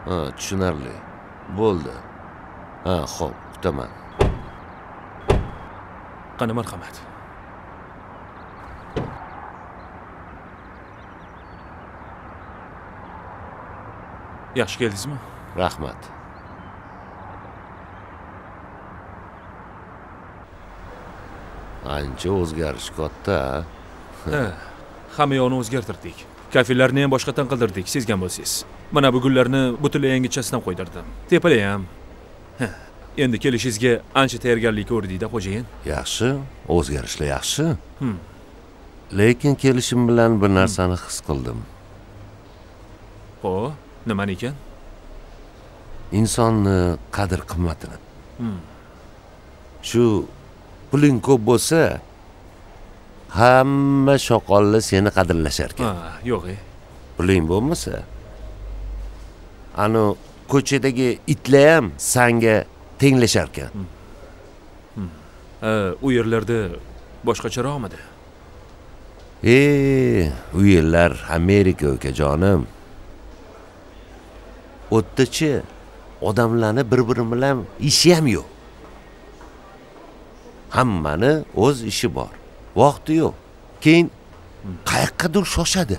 Ha, tushunarli. Bo'ldi. Ha, xo'p, kutaman. Qani marhamat. Yaxshi keldingizmi? Rahmat. Ancha o'zgarish katta. Ha, hamma yo'qni o'zgartirdik. Kafelarni ham boshqatdan qildirdik, sezgan bo'lsangiz. Mana bu gullarni butunlay yangichasidan qo'ydirdim. Tepalar ham. Endi kelishingizga ancha tayyorgarlik ko'rdingda, xo'jayin. Yaxshi, o'zgarishlar yaxshi. Lekin kelishim bilan bir narsani his qildim. Xo'p, nimani ekan? Insonni qadr-qimmatini. Shu puling ko'p bo'lsa, hamma shoqollar seni qadrlashar ekan. Ha, yo'q. Puling bo'lmasa, ana ko'chadagi itlar ham senga tenglashar ekan. U yerlarda boshqacharoqmidi? U yerlar Amerika ukajonim. O'tdachi odamlarni bir-biri bilan ishi ham yo'q. Hammani o'z ishi bor. Vaqti yo'q. Keyin qayoqqadir shoshadi.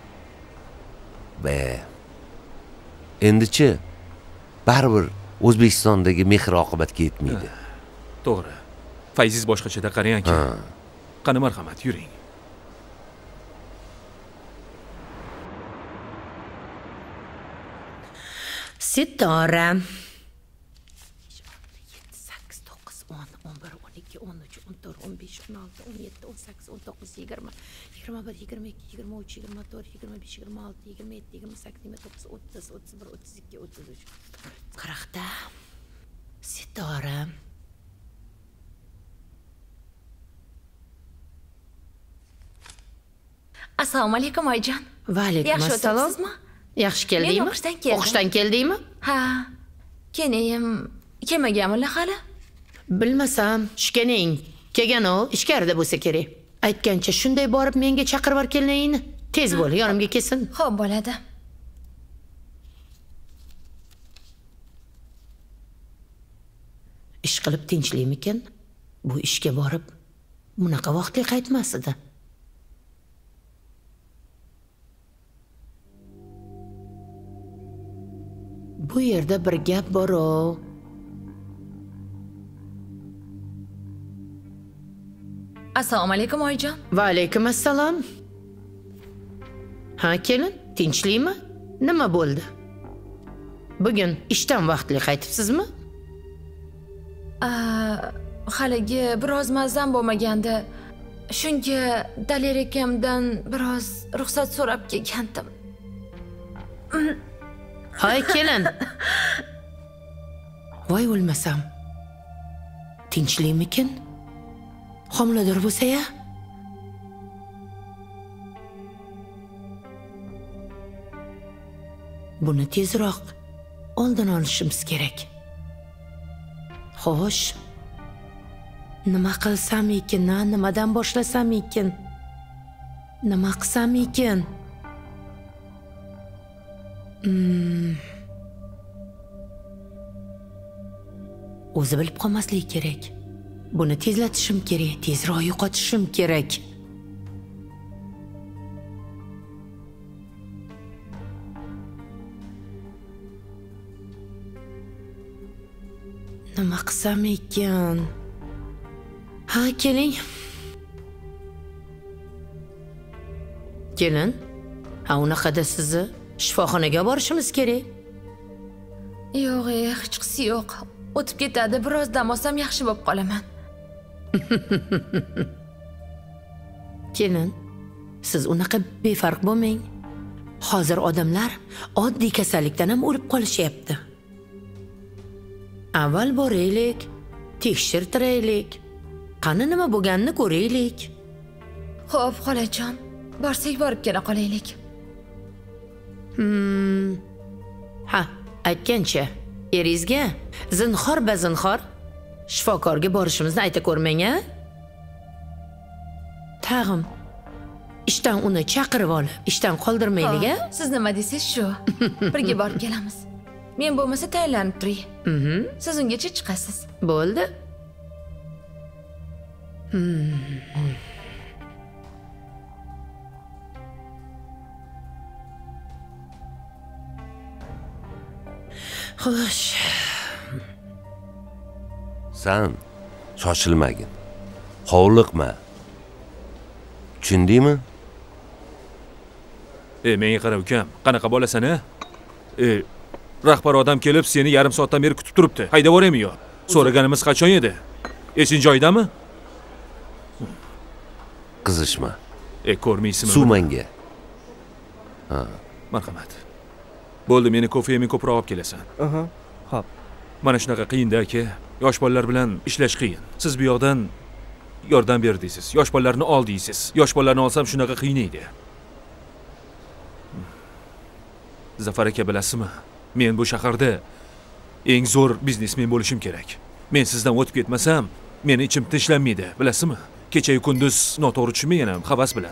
Endichi baribir O'zbekistondagi mehr-oqibatga yetmaydi. To'g'ri. Fayziz boshqachada qarang-ki. Qani marhamat, yuring. Sitora. 40'da. Sitora. Assalomu alaykum oyijon. Va alaykum assalom. Yaxshi keldingmi? O'qishdan keldingmi? Ha. Kenayim kelmaganmi hali? Bilmasam, shikening kelgan-o, ishkarida bo'lsa kerak. Aytgancha shunday borib menga chaqirib yubor kelnayini. Tez bo'l, yonimga kelsin. Xo'p, bo'ladi. Ish qilib tinchlikmikan? Bu ishga borib bunaqa vaqtli qaytmas edi. Bu yerda bir gap bor-o. Assalomu alaykum oyijon. Va alaykum assalom. Ha, kelin, tinchlikmi? Nima bo'ldi? Bugun ishdan vaqtli qaytibsizmi? Haligi biroz mazam bo'lmagandi. Shunga Dalir akamdan biroz ruxsat so'rab kelgandim. Hay kelin. Voy o'lmasam. Tinchlikmikin? Homilador bo'lsa-ya? Buni tezroq oldin olishimiz kerak. Xo'sh. Nima qilsam ekan, nimadan boshlasam ekan? Nima qilsam ekan? O'zi bilib qolmaslik kerak. Buni tezlatishim kerak, tezroq yo'qotishim kerak. Nima qilsam ekan? Ha, keling. Kelin. Ha, unaqada sizni shifoxonaga borishimiz kerak. Yo'q, hech qisi yo'q. O'tib ketadi, biroz dam olsam yaxshi bo'lib qolaman. Kelin, siz unaqa befarq bo'lmang. Hozir odamlar oddiy kasallikdan ham o'lib qolishyapti. Avval boraylik, tekshirtiraylik. Qani nima bo'lganini ko'raylik. Xo'p, xolajon, borsak borib kela qolaylik. Ha, aytgancha, eringizga zinhor bazinhor shifokorga borishimizni ayta ko'rmang-a? Tag'im ishdan uni chaqirib olib, ishdan qoldirmaylik-a? Siz nima deysiz shu? Birga borib kelamiz. Men bo'lmasa tayyorlanib turing. Siz ungacha chiqasiz. Bo'ldi. Xo'sh. San shoshilmagin. Hovliqma. Tushundingmi? Menga qara ukam, qanaqa bo'lasan-a? Rahbar odam kelib seni yarim soatdan beri kutib turibdi. Haydab boraymi yo? So'raganimiz qachon edi? Esing joyidami? Qizishma. Ko'rmaysizmi? Suv menga. Marhamat. Bo'ldi, meni kofeyimni ko'proq olib kelasan. Xo'p. Mana shunaqa qiyin-da aka. Yosh bolalar bilan ishlash qiyin. Siz bu yoqdan yordam berdingiz. Yosh bolalarni ol deysiz. Yosh bolalarni olsam shunaqa qiyin edi. Zafar aka, bilasizmi? Men bu shaharda eng zo'r biznesmen bo'lishim kerak. Men sizdan o'tib ketmasam, meni ichim tinchlanmaydi, bilasizmi? Kecha-yu kunduz noto'g'ri tushunmang ham, havas bilan.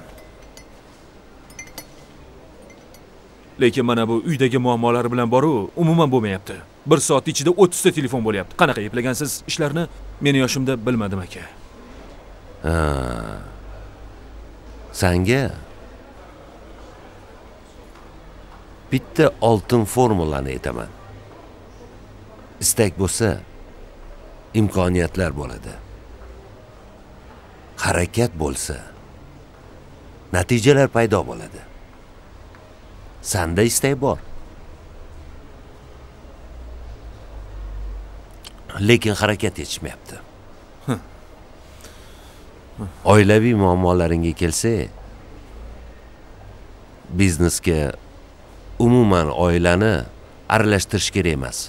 Lekin mana bu uydagi muammolari bilan boru umuman bo'lmayapti. 1 soat ichida 30 ta telefon bo'lyapti. Qanaqa eplagansiz ishlarni? Meni yoshimda bilmadim aka. Senga bitta oltin formulani aytaman. Istak bo'lsa, imkoniyatlar bo'ladi. Harakat bo'lsa, natijalar paydo bo'ladi. Senda istak bor. Lekin harakat yetishmayapti. Oilaviy muammolaringga kelsa, biznesga umuman oilani aralashtirish kerak emas.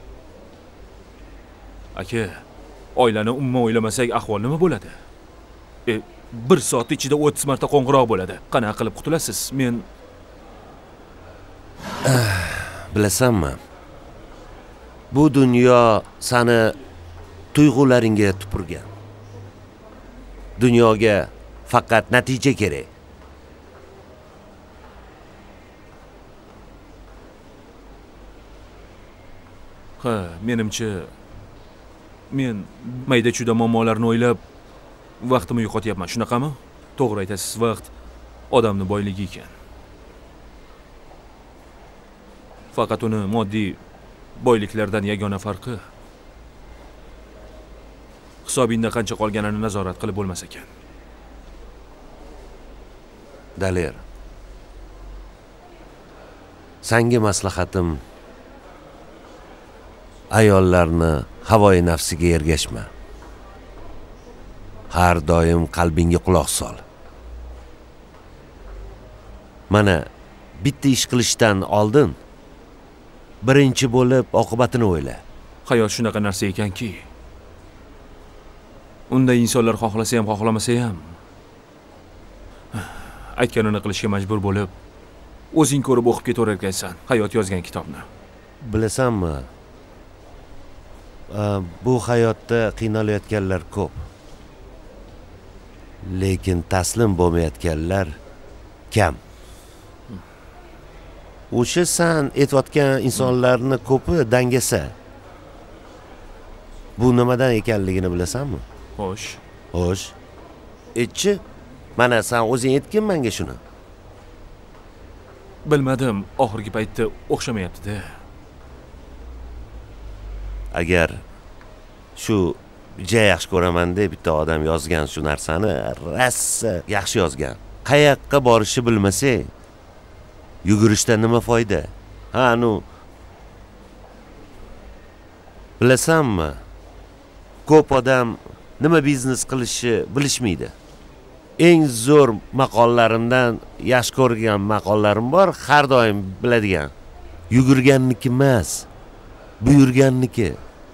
Aka, oilani umuman o'ylamasak ahvol nima bo'ladi? 1 soat ichida 30 marta qo'ng'iroq bo'ladi. Qanaqa qilib qutulasiz? Men bilasanmi? Bu dunyo seni tuyg'ularingga tupurgan. Dunyoga faqat natija kerak. Menimcha men mayda-chuda muammolarni o'ylab vaqtimni yo'qotyapman, shunaqami? To'g'ri aytasiz, vaqt odamni boyligi ekan. Faqat uni moddiy boyliklardan yagona farqi hisobingda qancha qolganini nazorat qilib bo'lmas ekan. Daler, senga maslahatim, ayollarni havoyi nafsiga ergashma. Har doim qalbingga quloq sol. Mana bitta ish qilishdan oldin birinchi bo'lib oqibatini o'yla. Hayot shunaqa narsa ekanki, unda insonlar xohlasa ham, xohlamasa ham aytganini qilishga majbur bo'lib, o'zing ko'rib o'qib ketaverar ekansan, hayot yozgan kitobni. Bilasanmi? Bu hayotda qiynalayotganlar ko'p. Lekin taslim bo'lmayotganlar kam. O'sha sen aytayotgan insonlarni ko'pi dangasa. Bu nimadan ekanligini bilasanmi? Xo'sh. Aytchi, mana sen o'zing aytgin menga shuni. Bilmadim, oxirgi paytda o'xshamayapti-da. Agar shu yaxshi ko'raman deb bitta odam yozgan shu narsani, rossa yaxshi yozgan. Qayoqqa borishni bilmasa, yugurishdan nima foyda? Bilasanmi? Ko'p odam nima biznes qilishni bilishmaydi. Eng zo'r maqollarimdan yaxshi ko'rgan maqollarim bor, har doim biladigan. Yugurganniki emas, buyurganniki.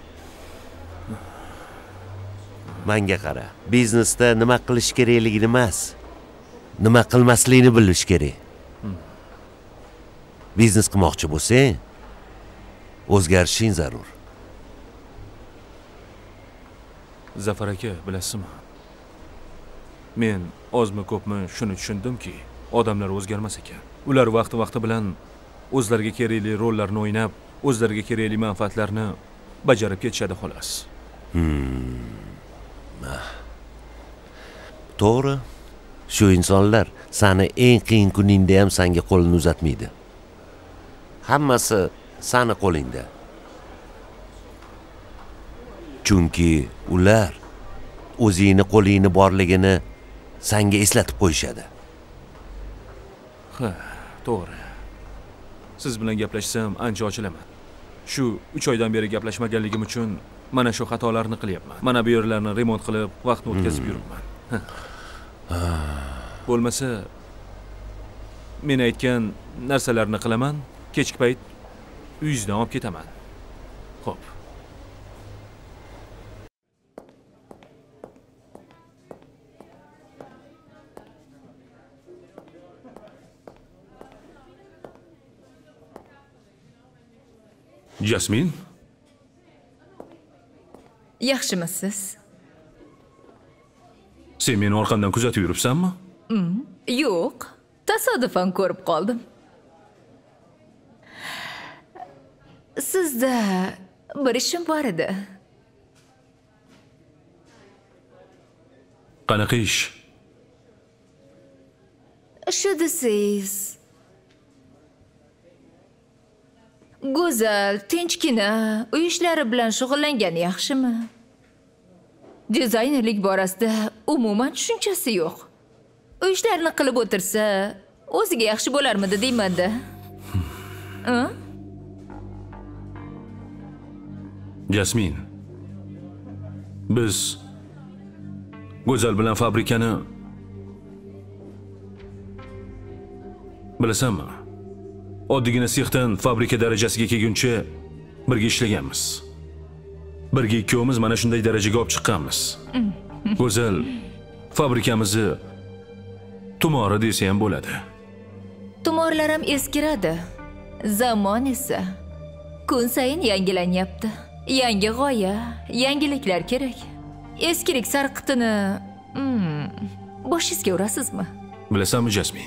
Menga qara. Biznesda nima qilish kerakligini emas, nima qilmaslikni bilish kerak. Biznes qilmoqchi bo'lsang, o'zgarishing zarur. Zafar aka, bilasizmi? Men ozmi ko'pmi shuni tushundimki, odamlar o'zgarmas ekan. Ular vaqti bilan o'zlariga kerakli rollarni o'ynab, o'zlariga kerakli manfaatlarni bajarib ketishadi xolos. To'g'ri. Shu insonlar seni eng qiyin kuningda ham senga qo'lini uzatmaydi. Hammasi seni qo'lingda. Chunki ular o'zingni qo'lingni borligini senga eslatib qo'yishadi. Ha, to'g'ri. Siz bilan gaplashsam ancha ochilaman. Shu 3 oydan beri gaplashmaganligim uchun mana shu xatolarni qilyapman. Mana bu yerlarni remont qilib, vaqtni o'tkazib yuribman. Bo'lmasa men aytgan narsalarni qilaman, kechki payt uyingizdan olib ketaman. Xo'p. Jasmin? Yaxshimisiz? Sen meni orqamdan kuzatib yuribsanmi? Yo'q, tasodifan ko'rib qoldim. Sizda bir ishim bor edi. Qanaqa ish? Shu desiz. Go'zal, tinchgina uy ishlari bilan shug'ullangan yaxshimi? Dizaynerlik borasida umuman tushunchasi yo'q. Uy ishlarini qilib o'tirsa, o'ziga yaxshi bo'larmidi deyman-da. Jasmin, biz Go'zal bilan fabrikani bilasanmi? Oddiygina sexdan fabrika darajasiga kelguncha birga ishlaganmiz. Birga ikkovimiz mana shunday darajaga olib chiqqanmiz. Go'zal fabrikamizni tumori desa ham bo'ladi. Tumorlar ham eskiradi. Zamon esa kun sayin yangilanyapti. Yangi g'oya, yangiliklar kerak. Eskilik sarqitini boshingizga urasizmi? Bilasanmi, Jasmin?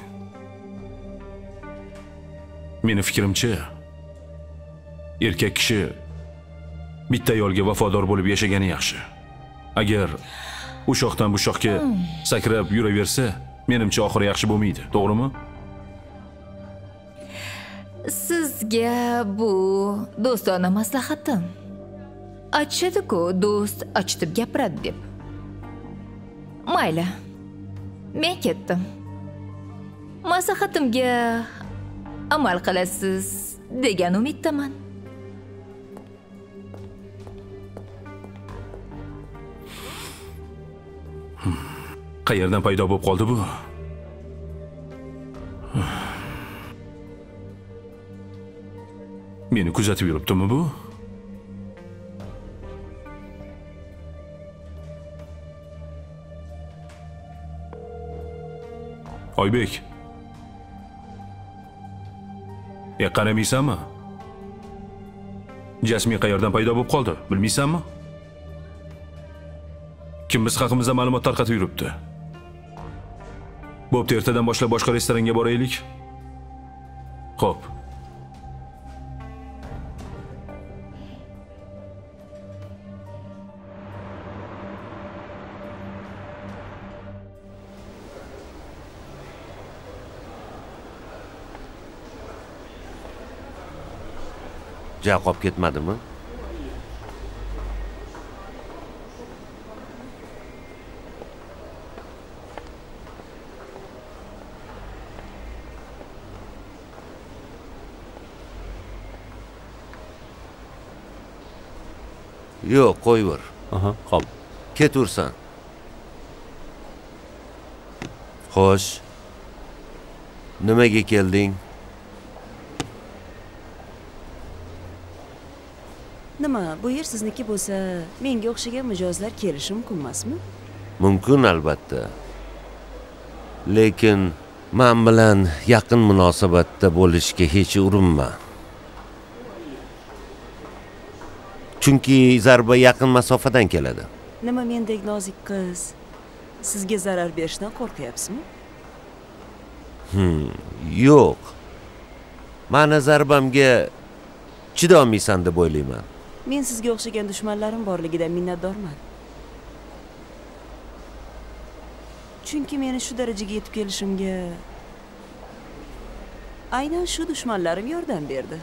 Meni fikrimcha, erkak kishi bitta ayolga vafodor bo'lib yashagani yaxshi. Agar u shoxdan bu shoxga sakrab yuraversa, menimcha oxiri yaxshi bo'lmaydi, to'g'rimi? Sizga bu do'stona maslahatim. Aytishadi-ku, do'st achitib gapiradi deb. Mayli. Men ketdim. Maslahatimga amal qilasiz degan umiddaman. Qayerdan paydo bo'lib qoldi bu? Meni kuzatib yuribdimi bu? Oybek. Qaramaysanmi? Jasmin qayerdan paydo bo'lib qoldi? Bilmaysanmi? Kim biz haqimizda ma'lumot tarqatib yuribdi? Bo'pti, ertadan boshlab boshqa restoranga boraylik. Xo'p. Qolib ketmadimi? Yo'q, qo'yver. Xo'p. Ketursan. Xo'sh. Nimaga kelding? Nima, bu yer sizniki bo'lsa, menga o'xshagan mijozlar kelishi mumkin emasmi? Mumkin albatta. Lekin men bilan yaqin munosabatda bo'lishga hech urinma. Chunki zarba yaqin masofadan keladi. Nima, mendek nozik qiz sizga zarar berishdan qo'rqyapsizmi? Yo'q. Meni zarbamga chidolmaysan deb o'ylayman. Men sizga o'xshagan dushmanlarim borligidan minnatdorman. Chunki meni shu darajaga yetib kelishimga aynan shu dushmanlarim yordam berdi.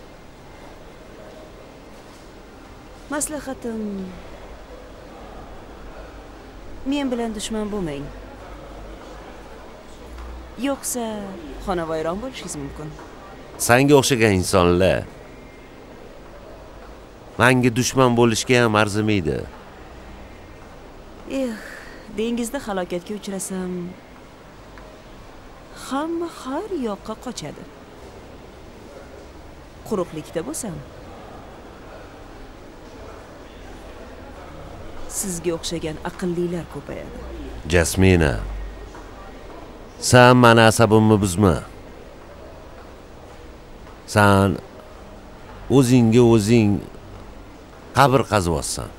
Maslahatim, men bilan dushman bo'lmang. Yo'qsa xonavayron bo'lishingiz mumkin. Senga o'xshagan insonlar menga dushman bo'lishga ham arzimaydi. Dengizda halokatga uchrasam, hamma har yoqqa qochadi. Quruqlikda bo'lsam, sizga o'xshagan aqllilar ko'payadi. Jasmina, sen meni asabimni buzma. Sen o'zingga o'zing qabr qazyapsan.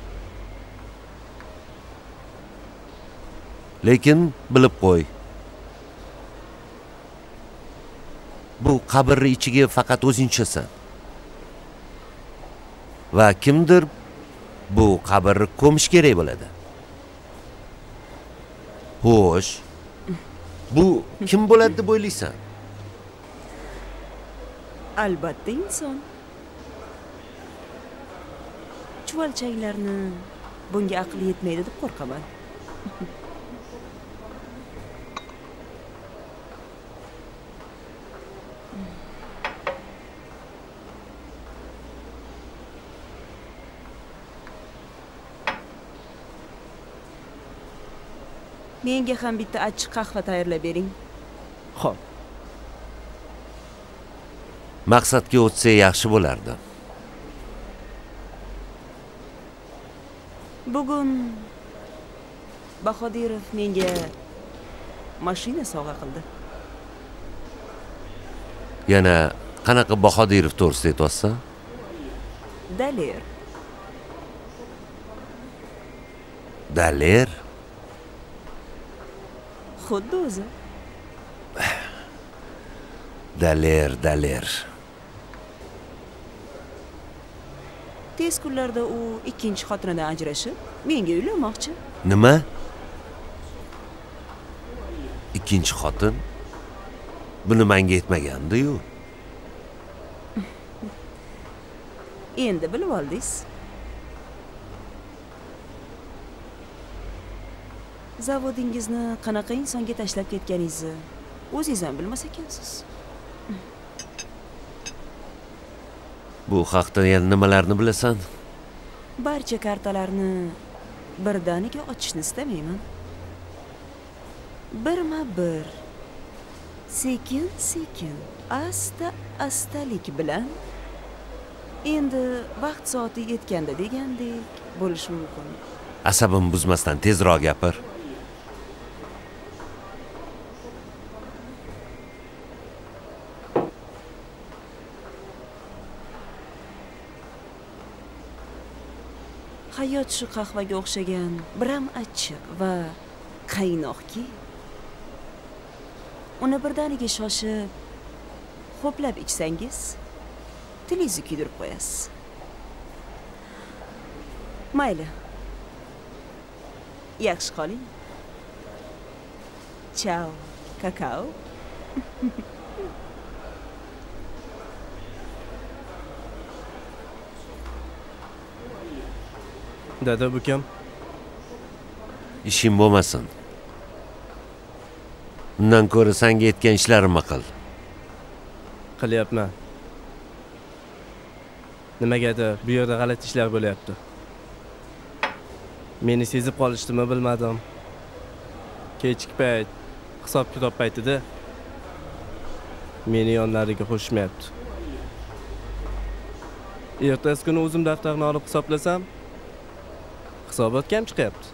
Lekin bilib qo'y. Bu qabrning ichiga faqat o'zing tushasan. Va kimdir bu qabrni ko'mish kerak bo'ladi. Xo'sh, bu kim bo'ladi deb o'ylaysan? Albatta inson. Chuvalchanglarni bunga aqli yetmaydi deb qo'rqaman. Menga ham bitta achchiq qahva tayyorlab bering. Xo'p. Maqsadga o'tsa yaxshi bo'lardi. Bugun Bahodirov menga mashina sovg'a qildi. Yana qanaqa Bahodirov to'g'risida aytyapsan? Daler. Daler? Xuddi o'zi. Daler. Tez kunlarda u ikkinchi xotinidan ajrashib, menga uylanmoqchi. Nima? Ikkinchi xotin? Buni menga aytmagandi-yu. Endi bilib oldingiz. Zavodingizni qanaqa insonga tashlab ketganingizni o'zingiz ham bilmas ekansiz. Bu haqda yana nimalarni bilasan? Barcha kartalarni birdaniga ochishni istamayman. Birma-bir, sekin-sekin, asta-astalik bilan endi vaqt soati yetganda degandek bo'lishi mumkin. Asabim buzmasdan tezroq gapir. Hayot shu qahvaga o'xshagan biram achchiq va qaynoqki, uni birdaniga shoshib, ho'plab ichsangiz, tilingizni kuydirib qo'yasiz. Mayli. Yaxshi qoling. Ciao, kakao. Dada bukam. Ishim bo'lmasin. Undan ko'ra senga aytgan ishlarimni qil. Qilyapman. Nimagadir bu yerda g'alati ishlar bo'lyapti. Meni sezib qolishdimi bilmadim. Kechki payt, hisob-kitob paytida meni yonlariga qo'shmayapti. Ertasi kuni o'zim daftarni olib hisoblasam, hisobot kam chiqyapti.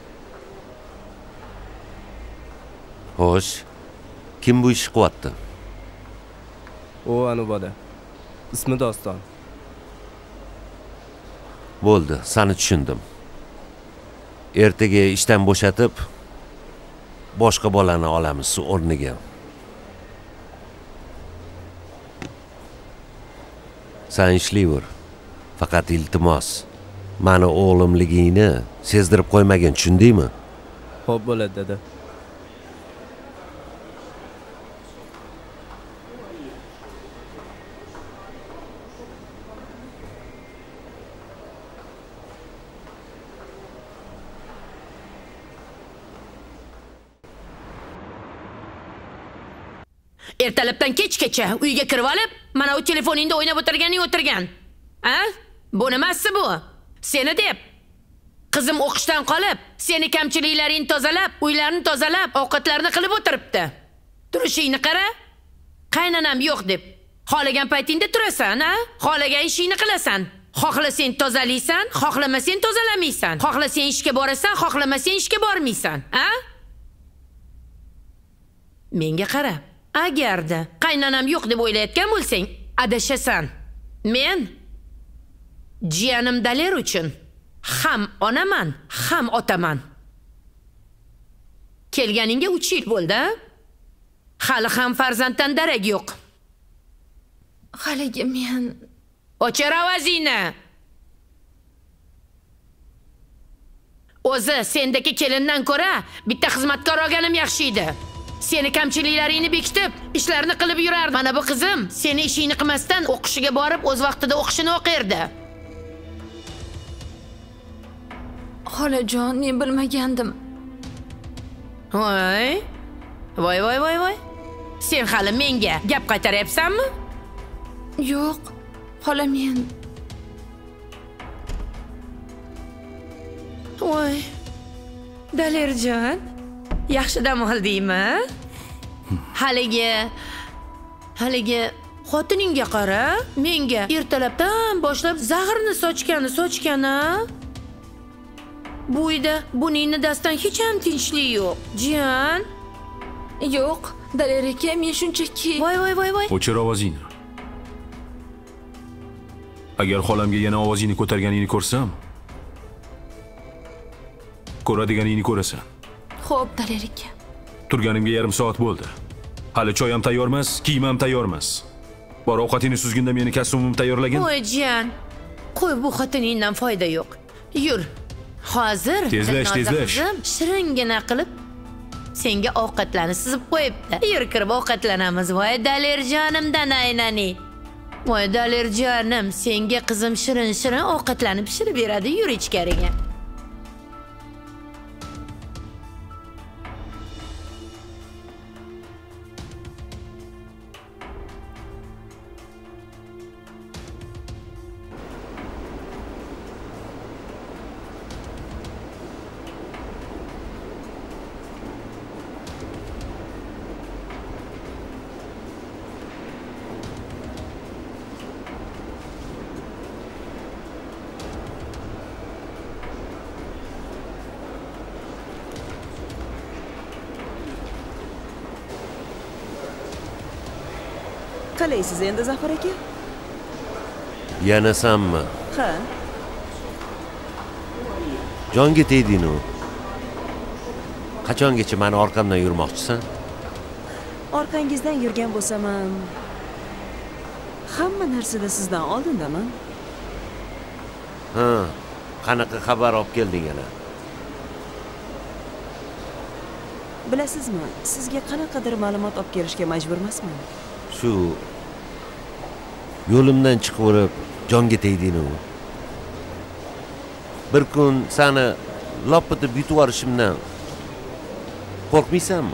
Xo'sh, kim bu ishni qilyapti? O anu bola. Ismi Doston. Bo'ldi, seni tushundim. Ertaga ishdan bo'shatib, boshqa bolani olamiz o'rniga. Sen ishlayver. Faqat iltimos, mani o'g'limligingni sezdirib qo'ymagin, tushundingmi? Xo'p bo'ladi, dada. Ertalabdan kechgacha uyga kirib olib, mana u telefoningda o'ynab o'tirgan. Ha? Bu nimasi bu? Seni deb. Qizim o'qishdan qolib, seni kamchiliklaringni tozalab, uylarni tozalab, ovqatlarni qilib o'tiribdi. Turishingni qara. Qaynanam yo'q deb. Xohlagan paytingda turasan, ha? Xohlagan ishingni qilasan. Xohlasang tozalaysan, xohlamasang tozalamaysan. Xohlasang ishga borasan, xohlamasang ishga bormaysan, ha? Menga qara. Agarda qaynanam yo'q deb o'ylayotgan bo'lsang, adashasan. Men jiyanim Daler uchun ham onaman, ham otaman. Kelganingga 3 yil bo'ldi. Hali ham farzanddan darak yo'q. Haligi men Ochar ovozingni. O'zi sendagi kelindan ko'ra bitta xizmatkor olganim yaxshi edi. Seni kamchiliklaringni bekitib, ishlarni qilib yurardi. Mana bu qizim seni ishingni qilmasdan o'qishiga borib, o'z vaqtida o'qishini o'qirdi. Xolajon, men bilmagandim. Voy. Sen hali menga gap qaytaryapsanmi? Yo'q, xola men. Voy. Dalerjon, yaxshi dam oldingmi? Haligi xotiningga qara, menga ertalabdan boshlab zaharni sochgani. Bu uyda buningni dastan hech ham tinchlik yo'q. Jiyan. Yo'q, Daler aka, men shunchaki. Voy. O'chir ovozingni. Agar xolamga yana ovozingni ko'targaningni ko'rsam, ko'radiganingni ko'rasan. Xo'p, Daler aka. Turganimga yarim soat bo'ldi. Hali choy ham tayyor emas, kiyim ham tayyor emas. Bor ovqatingni suzganda meni kostyumimni tayyorlagin. Voy jiyan. Qo'y, bu xotiningdan foyda yo'q. Yur. Hozir tezlash. Shiringina qilib senga ovqatlarni sizib qo'yibdi. Yur, kirib ovqatlanamiz. Voy Dalerjonimdan aynani. Voy Dalerjonim, senga qizim shirin ovqatlarni pishirib beradi. Yur ichkariga. Qalaysiz endi Zafar aka? Yanasanmi? Ha. Jonga tegding-ku. Qachongacha meni orqamdan yurmoqchisan? Orqangizdan yurgan bo'lsam ham hamma narsada sizdan oldindaman. Ha, qanaqa xabar olib kelding yana? Bilasizmi, sizga qanaqadir ma'lumot olib kelishga majburmasman. Shu yo'limdan chiqib jonga tegding-ku. Bir kun seni lopitib yutib yuborishimdan qo'rqmaysanmi?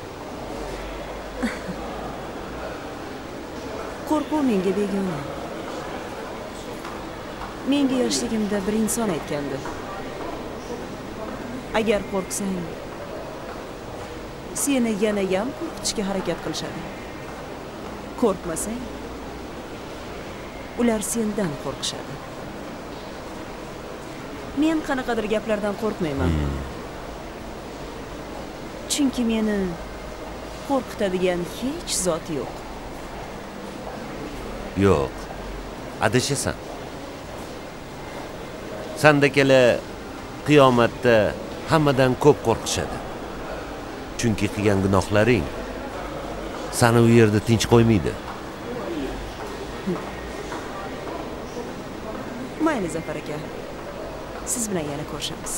Qo'rquv menga begona. Menga yoshligimda bir inson aytgandi. Agar qo'rqsang, seni yana ham qo'rqitishga harakat qilishadi. Qo'rqmasang, ular sendan qo'rqishadi. Men qanaqadir gaplardan qo'rqmayman. Chunki meni qo'rqitadigan hech zot yo'q. Yo'q. Adashasan. Sendekele qiyomatda hammadan ko'p qo'rqishadi. Chunki qilgan gunohlaring seni u yerda tinch qo'ymaydi. Mayli Zafar aka. Siz bilan yana ko'rishamiz.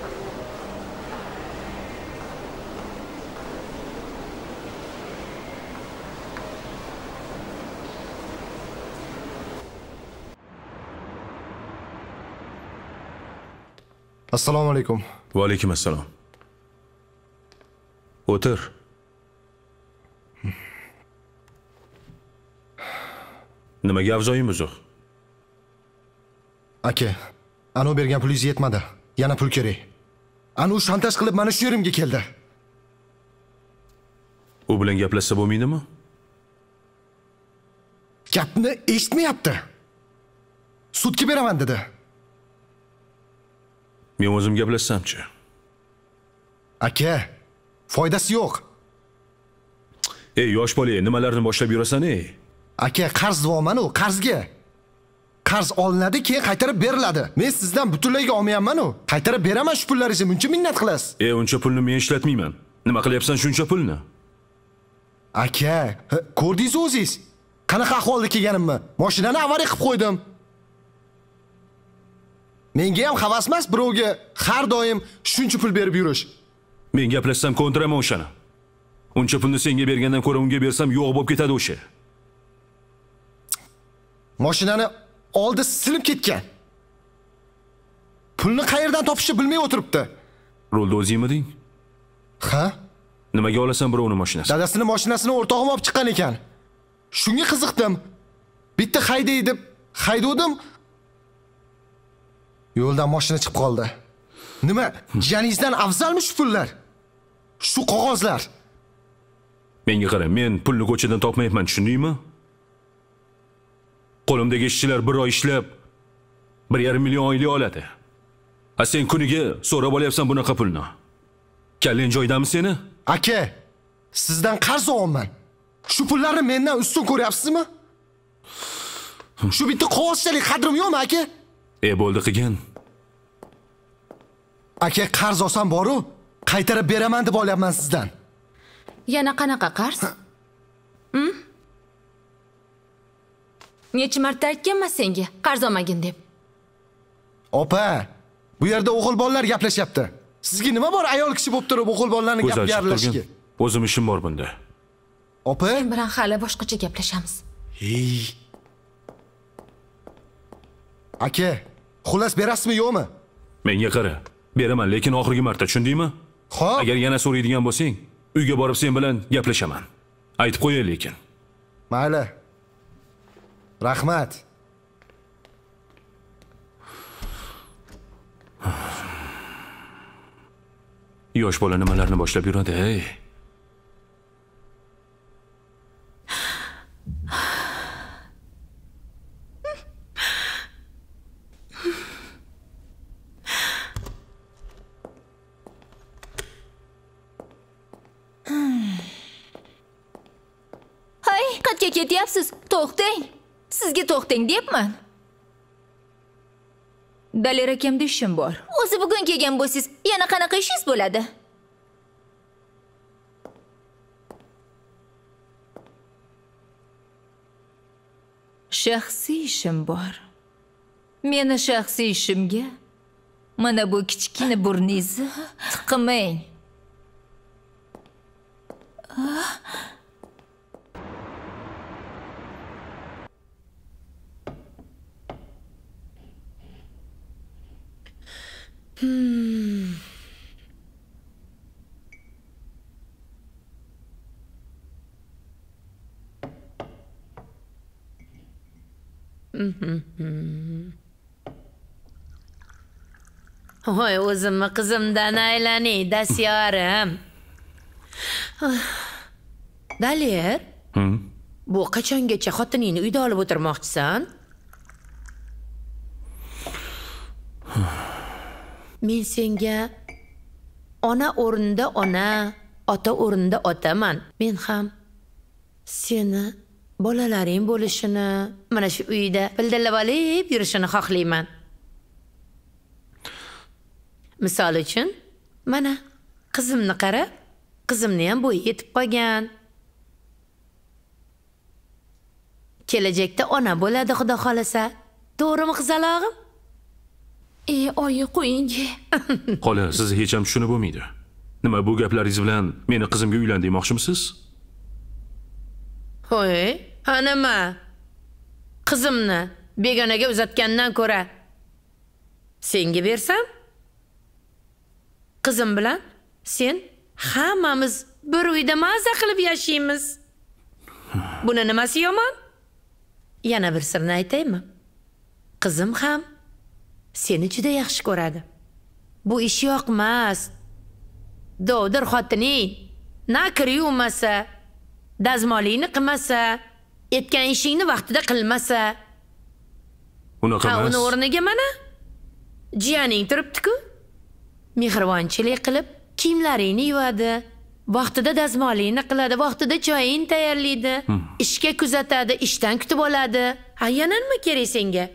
Assalomu alaykum. Va alaykum assalom. O'tir. Nimaga avzoying buzuq? Aka, anu bergan pulingiz yetmadi. Yana pul kerak. Anu shantaj qilib mana shu yerimga keldi. U bilan gaplashsa bo'lmaydimi? Gapni eshitmayapti. Sudga beraman dedi. Men o'zim gaplashsam-chi. Aka, foydasi yo'q. Ey, yosh bola, nimalarni boshlab yurasan, ey? Aka, qarzdvorman u, qarzga. Qarz olinadi, keyin qaytarib beriladi. Men sizdan butunlayga olmayapman u. Qaytarib beraman shu pullaringizni, muncha minnat qilasiz. Ey, uncha pulni men ishlatmayman. Nima qilyapsan shuncha pulni? Aka, ko'rdingiz o'zingiz? Qanaqa ahvolda kelganimni? Mashinani avariya qilib qo'ydim. Menga ham havas emas birovga har doim shuncha pul berib yurish. Men gaplashsam ko'ndiraman o'shani. Uncha pulni senga bergandan ko'ra unga bersam yo'q bo'lib ketadi o'sha. Mashinani oldi silib ketgan. Pulni qayerdan topishni bilmay o'tiribdi. Rulda o'zingmiding? Ha? Nimaga olasan birovning mashinasini? Dadasining mashinasini o'rtog'im olib chiqqan ekan. Shunga qiziqdim. Bitta hayday deb haydovdim. Yo'ldan mashina chiqib qoldi. Nima? Janingizdan afzalmi shu pullar? Shu qog'ozlar. Menga qara, men pulni ko'chadan topmayapman, tushundingmi? Qo'limdagi ishchilar bir oy ishlab 1,5 million oylik oladi. A sen kuniga so'rab olyapsan bunaqa pulni. Kallang joydami seni? Aka, sizdan qarz olaman. Shu pullarni mendan ustun ko'ryapsizmi? Shu bitta qog'ozchalik qadrim yo'qmi, aka? Bo'ldi qilgin. Aka, qarz olsam boru, qaytarib beraman deb olyapman sizdan. Yana qanaqa qarz? Necha marta aytganman senga qarz olmagin deb. Opa, bu yerda o'g'il bolalar gaplashyapti. Sizga nima bor ayol kishi bo'lib turib o'g'il bolalarni gapga aralashishga? O'zim ishim bor bunda. Opa, Men bilan hali boshqacha gaplashamiz. Hey. Aka, xullas berasizmi yo'qmi? Menga qara, beraman, lekin oxirgi marta, tushundingmi? Xo'p. Agar yana so'raydigan bo'lsang, uyga borib sen bilan gaplashaman. Aytib qo'yay lekin. Mayli. Rahmat. Yosh bola nimalarni boshlab yuradi, ey. Hay, qayerga ketyapsiz? To'xtang. Sizga to'xtang deyapman. Dalir akamda ishim bor. O'zi bugun kelgan bo'lsangiz, yana qanaqa ishingiz bo'ladi? Shaxsiy ishim bor. Meni shaxsiy ishimga mana bu kichkina burningizni tiqmang. Voy, o'zimni qizimdan aylanay, dasyorim. Dalir, bu qachongacha xotiningni uyda olib o'tirmoqchisan? Men senga ona o'rnida ona, ota o'rnida otaman. Men ham seni bolalaring bo'lishini, mana shu uyda pildillab olib yurishini xohlayman. Misol uchun, mana qizimni qarab, qizimni ham bo'yi yetib qolgan. Kelajakda ona bo'ladi, xudo xolasa. To'g'rimi qizalog'im? Oyi qo'ying. Xola, sizni hech ham tushunib bo'lmaydi. Nima bu gaplaringiz bilan meni qizimga uylan demoqchimisiz? Ho'y, nima? Qizimni begonaga uzatgandan ko'ra senga bersam? Qizim bilan sen hammamiz bir uyda maza qilib yashaymiz. Buni nimasi yomon? Yana bir sirni aytaymi? Qizim ham seni juda yaxshi ko'radi. Bu ish yoqmas. Dovdir xotining na kir yuvmasa, dazmolingni qilmasa, etgan ishingni vaqtida qilmasa. Unaqa emas. Uni o'rniga mana jiyaning turibdi-ku. Mehribonchilik qilib kiyimlaringni yuvadi, vaqtida dazmolingni qiladi, vaqtida choyingni tayyorlaydi, ishga kuzatadi, ishdan kutib oladi. Yana nima kerak senga?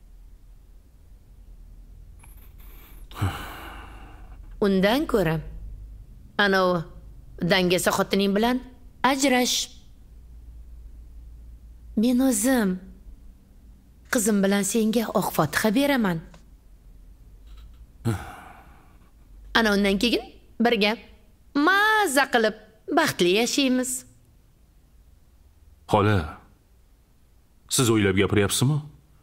Undan ko'ra ana dangasa xotining bilan ajrash. Men o'zim qizim bilan senga oq fotiha beraman. Ana undan keyin birga maza qilib baxtli yashaymiz. Xola, siz o'ylab gapiryapsizmi?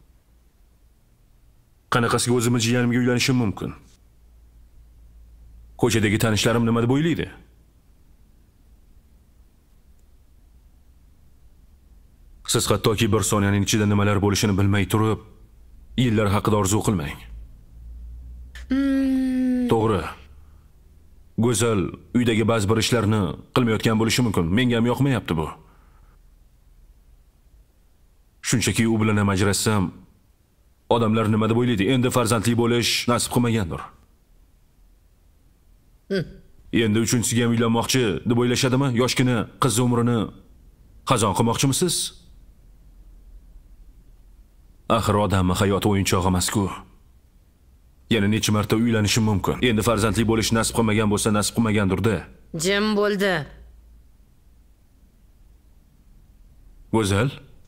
Qanaqasiga o'zimni jiyanimga uylanishim mumkin? Ko'chadagi tanishlarim nima deb o'ylaydi? Siz hattoki bir soniyaning ichida nimalar bo'lishini bilmay turib, yillar haqida orzu qilmang. To'g'ri. Go'zal uydagi ba'zi bir ishlarni qilmayotgan bo'lishi mumkin. Menga ham yoqmayapti bu. Shunchaki u bilan ham ajrassam, odamlar nima deb o'ylaydi? Endi farzandli bo'lish nasib qilmagandir. Endi uchinchisiga ham uylanmoqchi deb o'ylashadimi? Yoshgina qiz umrini xazon qilmoqchimisiz? Axir odamning hayoti o'yinchoq emas-ku. Yana necha marta uylanishim mumkin. Endi farzandli bo'lish nasib qilmagan bo'lsa, nasib qilmagandir-da. Jim bo'ldi. Go'zal.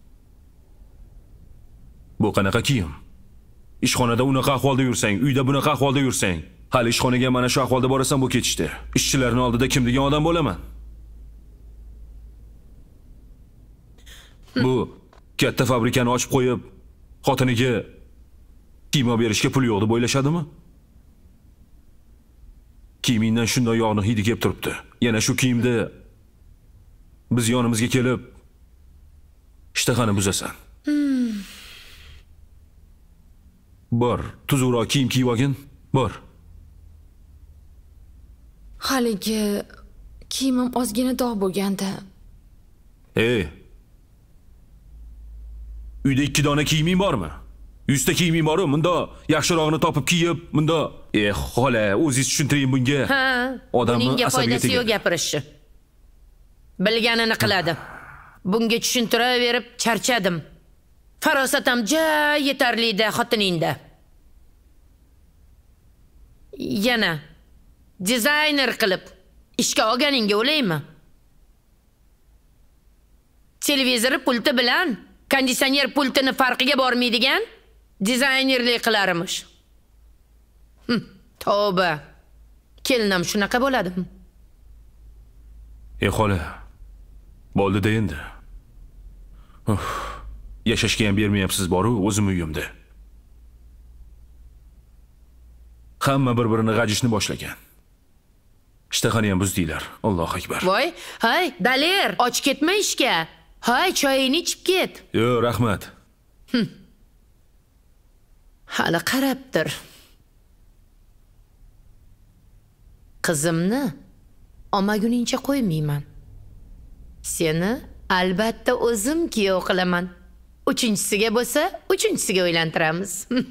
Bu qanaqa kiyim? Ishxonada unaqa ahvolda yursang, uyda bunaqa ahvolda yursang, hali ishxonaga mana shu ahvolda borasan bu ketishdi. Ishchilarning oldida kim degan odam bo'laman? Bu katta fabrikani ochib qo'yib, xotiniga kiyim berishga pul yo'q deb o'ylashadimi? Kiyimingdan shunday yog'ni hidi kelib turibdi. Yana shu kiyimda biz yonimizga kelib ishtahani buzasan. Bor, tuzukroq kiyim kiyib olgin. Bor. Haligi kiyimim ozgina dog' bo'lganda. Uyda 2 dona kiyiming bormi? 100 ta kiyiming bormi? Bunda yaxshirog'ini topib kiyib, bunda xola, o'zingiz tushuntiring bunga. Odamni asabiga tegadi. Yo'q gapirishi. Bilganini qiladi. Bunga tushuntiraverib charchadim. Farosatam yetarli-da xotiningda. Yana dizayner qilib ishga olganingga o'laymi? Televizor pulti bilan konditsioner pultini farqiga bormaydigan dizaynerlik qilarmish. Tavba. Kelinam shunaqa bo'ladi. Xola. Bo'ldi-da endi. Yashashga ham bermayapsiz boru, o'zim uyimda. Hamma bir-birini g'ajishni boshlagan. Ishtahani ham buzdinglar. Allohu akbar. Voy, hay, Daler, och ketma ishga. Hay, choyingni ichib ket. Yo'q, rahmat. Hali qarabdir. Qizimni olmaguningcha qo'ymayman. Seni albatta o'zim kuyov qilaman. Uchinchisiga bo'lsa, uchinchisiga uylantiramiz.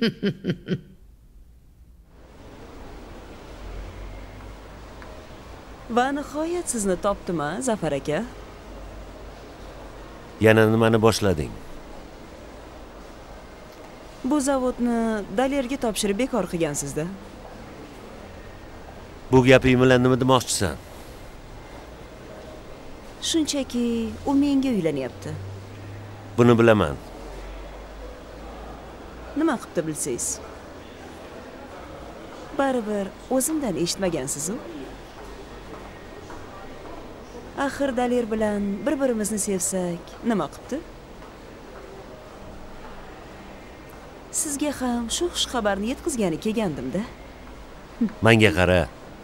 Va nihoyat sizni topdim-a, Zafar aka? Yana nimani boshlading? Bu zavodni Dalerga topshirib bekor qilgansiz-da. Bu gaping bilan nima demoqchisan? Shunchaki u menga uylanyapti. Buni bilaman. Nima qilibdi bilsangiz? Baribir o'zimdan eshitmagansiz-ku. Axir Dalir bilan bir-birimizni sevsak, nima qilibdi? Sizga ham shu xush xabarni yetkazgani kelgandim-da. Menga qara.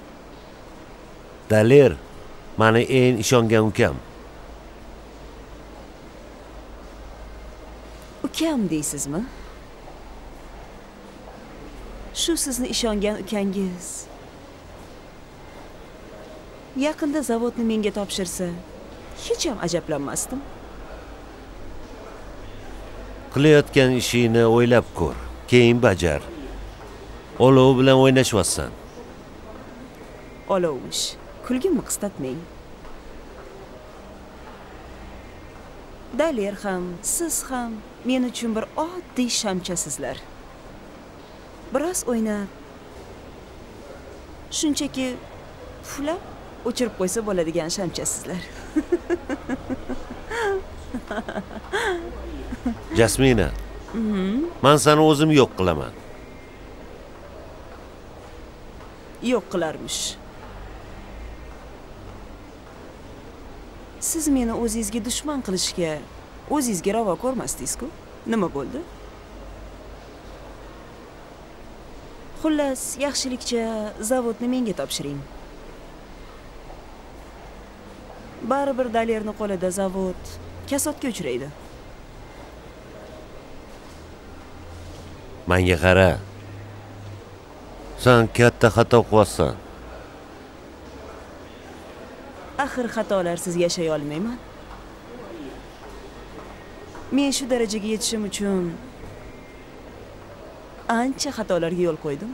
Dalir meni eng ishongan ukam. Ukam deysizmi? Shu sizni ishongan ukangiz yaqinda zavodni menga topshirsa, hech ham ajablanmasdim. Qilayotgan ishingni o'ylab ko'r, keyin bajar. Olov bilan o'ynashmaysan. Olovmish. Kulgimni qistatmang. Dalir ham, siz ham men uchun bir oddiy shamchasizlar. Biroz o'ynab, shunchaki puflab o'chirib qo'ysa bo'ladigan shamchasizlar. Jasmina. Men seni o'zim yo'q qilaman. Yo'q qilarmish. Siz meni o'zingizga dushman qilishga o'zingizga ravo ko'rmasdingiz-ku. Nima bo'ldi? Xullas, yaxshilikcha zavodni menga topshiring. Baribir Dalirning qo'lida zavod kasodga uchraydi. Menga qara. Sen katta xato qilyapsan. Axir xatolarsiz yashay olmayman. Men shu darajaga yetishim uchun ancha xatolarga yo'l qo'ydim.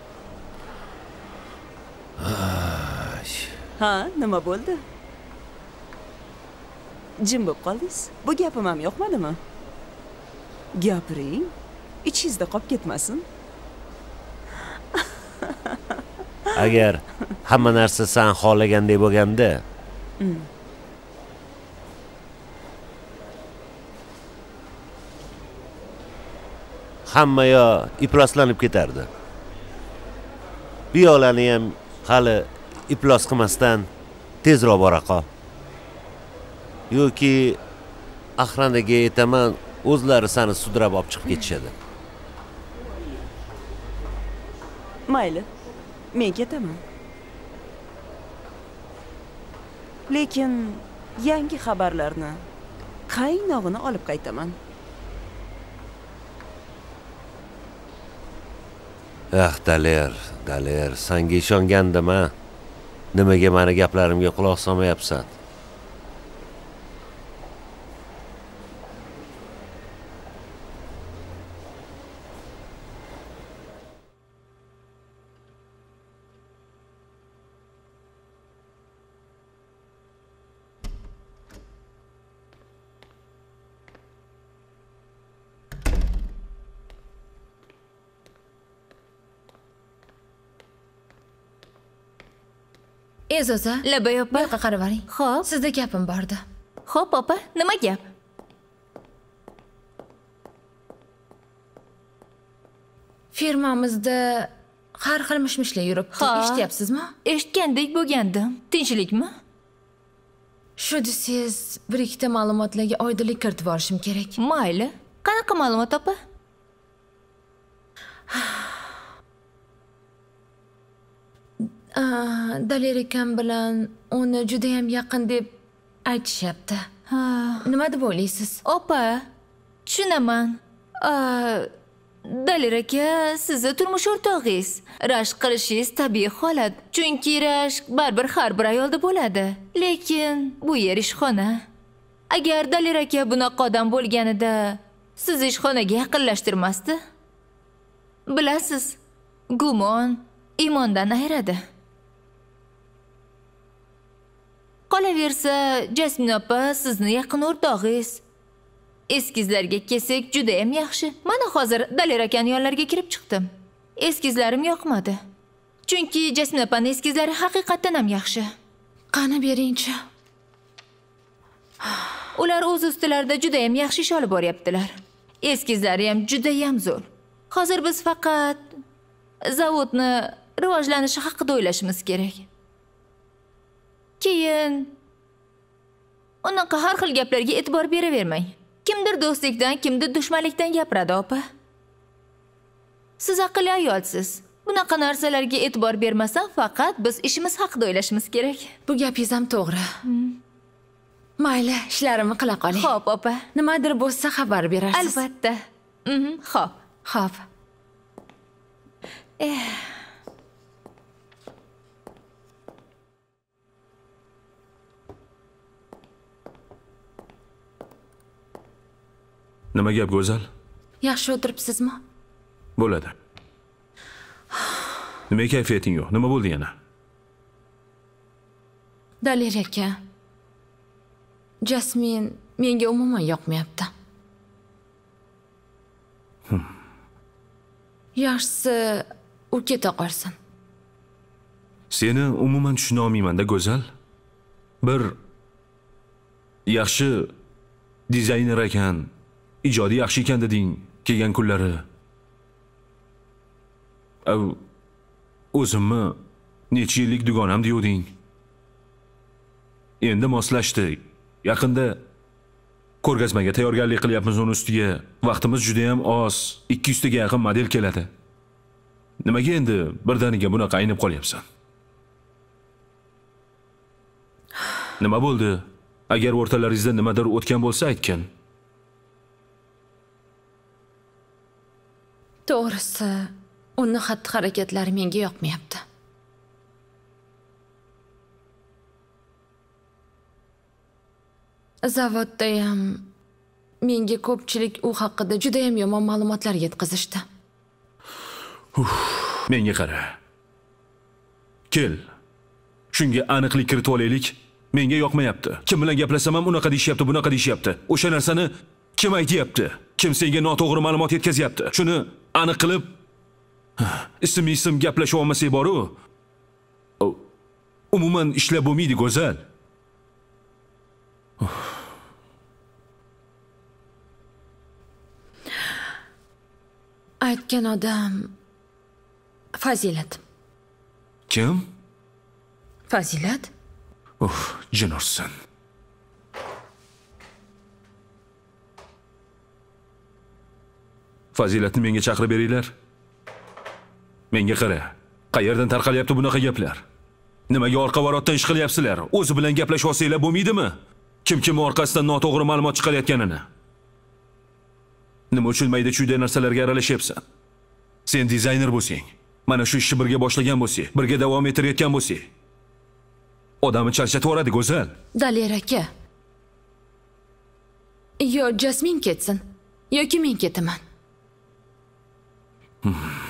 Ha, nima bo'ldi? Jim bo'lib qoldingiz. Bu gapim ham yoqmadimi? Gapiring, ichingizda qolib ketmasin. Agar hamma narsa sen xohlagandek bo'lganda, hamma yo ifloslanib ketardi. Biyolani ham hali iflos qilmasdan tezroq bora qol. Yoki Ahranaga aytaman, o'zlari seni sudrab olib chiqib ketishadi. Mayli, men ketaman. Lekin yangi xabarlarni qaynog'ini olib qaytaman. Dalir, senga ishongandim-a? Nimaga meni gaplarimga quloq solmayapsan? Ezoza, Labay opa. bu yoqqa qarab oling. Xo'p. Sizda gapim bordi. Xo'p opa, nima gap? Firmamizda har xil mishmishlar yuribdi. Ha. Eshityapsizmi? Eshitgandek bo'lgandim. Tinchlikmi? Shu desangiz, bir ikkita ma'lumotlarga oydinlik kiritib borishim kerak. Mayli. Qanaqa ma'lumot opa? Dalir akam bilan uni juda ham yaqin deb aytishyapti. Ha. Nima deb o'ylaysiz? Opa, tushunaman. Dalir aka, sizni turmush o'rtog'ingiz. Rashk qilishingiz tabiiy holat. Chunki rashk baribir har bir ayolda bo'ladi. Lekin bu yer ishxona. Agar Dalir aka bunaqa odam bo'lganida sizni ishxonaga yaqinlashtirmasdi. Bilasiz, gumon iymondan ayiradi. Qolaversa, Jasmin opa sizni yaqin o'rtog'ingiz. Eskizlarga kelsak juda ham yaxshi. Mana hozir Dalir akaning yonlariga kirib chiqdim. Eskizlarim yoqmadi. Chunki Jasmin opaning eskizlari haqiqatan ham yaxshi. Qani beringchi. Ular o'z ustilarida juda ham yaxshi ish olib boryaptilar. Eskizlari ham juda ham zo'r. Hozir biz faqat zavodni rivojlanishi haqida o'ylashimiz kerak. Keyin unaqa har xil gaplarga e'tibor beravermang. Kimdir do'stlikdan, kimdir dushmanlikdan gapiradi, opa. Siz aqlli ayolsiz. Bunaqa narsalarga e'tibor bermasdan faqat biz ishimiz haqida o'ylashimiz kerak. Bu gapingiz ham to'g'ri. Mayli, ishlarimni qila qoling. Xo'p, opa. Nimadir bo'lsa xabar berasiz. Albatta. Xo'p. Xo'p. Nima gap, Go'zal? Yaxshi o'tiribsizmi? Bo'ladi. Nima kayfiyating yo'q? Nima bo'ldi yana? Dalir aka. Jasmin menga umuman yoqmayapti. Yaxshisi u keta qolsin. Seni umuman tushuna olmayman-da, Go'zal. Bir yaxshi dizayner ekan, ijodi yaxshi ekan deding, kelgan kunlari. O'zimni necha yillik dugonam deyoding. Endi moslashdi. Yaqinda ko'rgazmaga tayyorgarlik qilyapmiz uni ustiga. Vaqtimiz juda ham oz. 200 taga yaqin model keladi. Nimaga endi birdaniga bunaqa aynib qolyapsan? Nima bo'ldi? Agar o'rtalaringizda nimadir o'tgan bo'lsa aytgin. To'g'risi, uning xatti-harakatlari menga yoqmayapti. Zavodda ham menga ko'pchilik u haqida juda ham yomon ma'lumotlar yetkazishdi. Menga qara. Kel. Shunga aniqlik kiritib olaylik. Menga yoqmayapti. Kim bilan gaplashsam ham unaqa deyishyapti, bunaqa deyishyapti. O'sha narsani kim aytyapti? Kim senga noto'g'ri ma'lumot yetkazyapti? Shuni aniq qilib ism gaplasha olmasak bor-u. Umuman ishlab bo'lmaydi, Go'zal. Aytgan odam Fazilat. Kim? Fazilat? Jin ursin. Fazilatni menga chaqirib beringlar. Menga qara. Qayerdan tarqalyapti bunaqa gaplar? Nimaga orqa varotdan ish qilyapsizlar? O'zi bilan gaplashib olsanglar bo'lmaydimi? Kim orqasidan noto'g'ri ma'lumot chiqarayotganini? Nima uchun mayda-chuyda narsalarga aralashyapsan? Sen dizayner bo'lsang, mana shu ishni birga boshlagan bo'lsang, birga davom ettirayotgan bo'lsang, odamni charchatib yuboradi, Go'zal. Dalir aka. Yo Jasmin ketsin, yoki men ketaman.